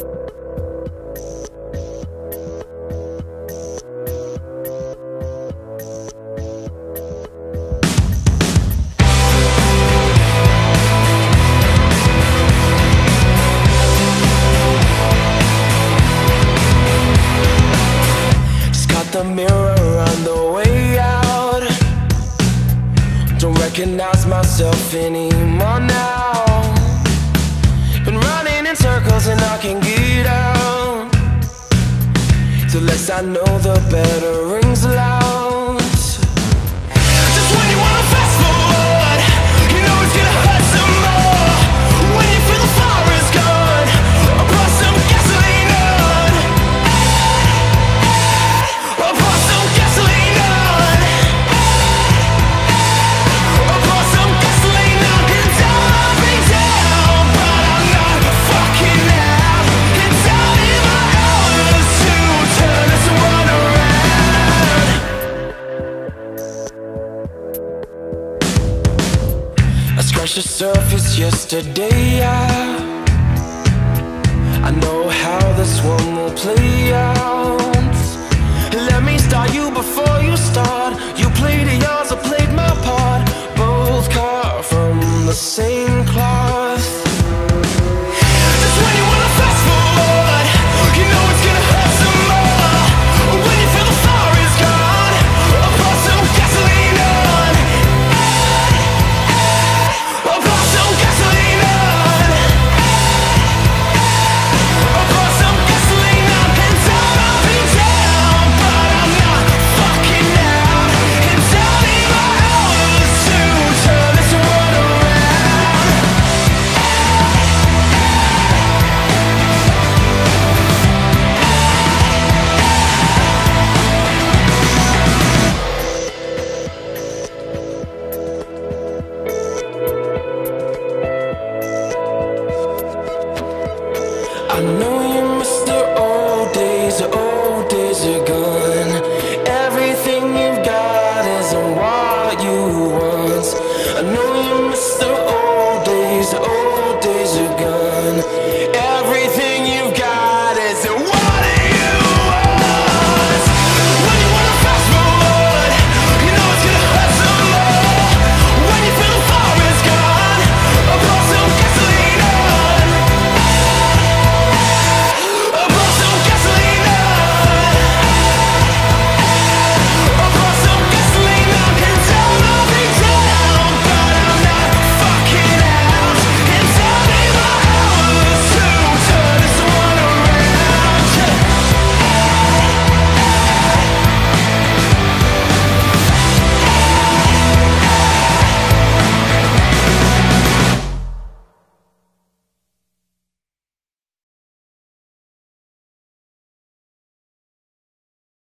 The mirror on the way out. Don't recognize myself anymore now. Been running in circles and I can't get out. The less I know, the better rings loud. Just when you wanna fast forward, you know it's gonna hurt some more. When you feel the fire is gone, I'll pour some gasoline on. I'll pour some gasoline on. I'll pour some gasoline on. It's all me down, but I'm not fucking out. It's only my hours to turn this world around. I scratched the surface yesterday, I know how this one will play out. Let me start you before you start. You played yours, I played my part. Both cut from the same cloth. Just when you wanna fast forward, you know it's gonna hurt some more. When you feel the fire is gone, I'll pour some gasoline on. I'll pour some gasoline on. I'll pour some gasoline on. It's all me down, but I'm not fucking out. It's only my hours to turn this world around. I know you miss the old days.